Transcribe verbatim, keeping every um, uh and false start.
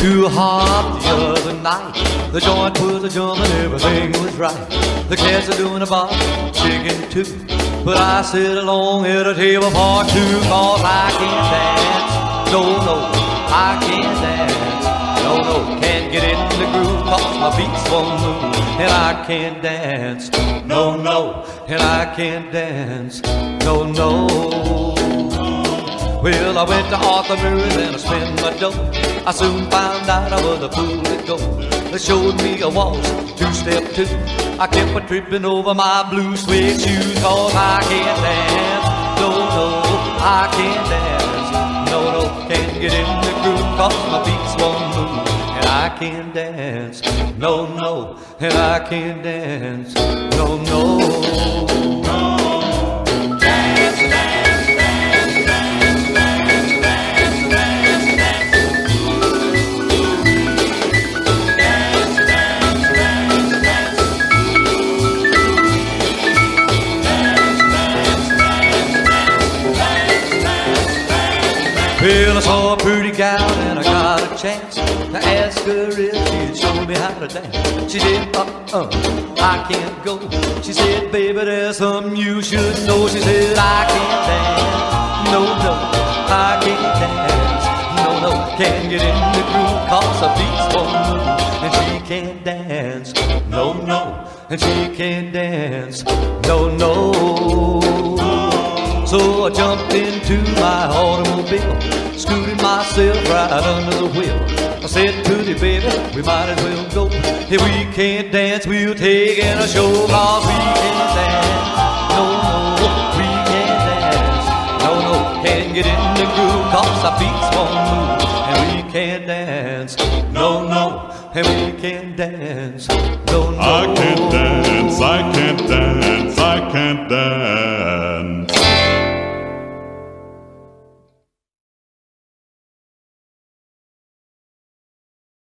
too hot the other night. The joint was a jumping, everything was right. The cats are doing a bob, chicken too. But I sit along at a table for two, cause I can't dance. No, no, I can't dance. No, no, can't get in the groove, cause my feet won't move. And I can't dance. No, no, and I can't dance. No, no. Well, I went to Arthur Murray's and I spent my dough. I soon found out I was a fool to go. They showed me a waltz, two-step two. I kept a tripping over my blue suede shoes, cause I can't dance. No, no, I can't dance. No, no, can't get in the groove, cause my feet won't move. And I can't dance. No, no, and I can't dance. No, no. Well, I saw a pretty gal and I got a chance to ask her if she'd show me how to dance. She said, uh-uh, I can't go. She said, baby, there's something you should know. She said, I can't dance. No, no, I can't dance. No, no, can't get in the groove, cause her feet won't move. And she can't dance. No, no, and she can't dance. No, no. So I jumped into my automobile, scooted myself right under the wheel. I said to the baby, we might as well go. If we can't dance, we'll take in a show, cause we can't dance. No, no, we can't dance. No, no, can't get in the groove, cause our feet won't move. And we can't dance. No, no, and we can't dance. No, no.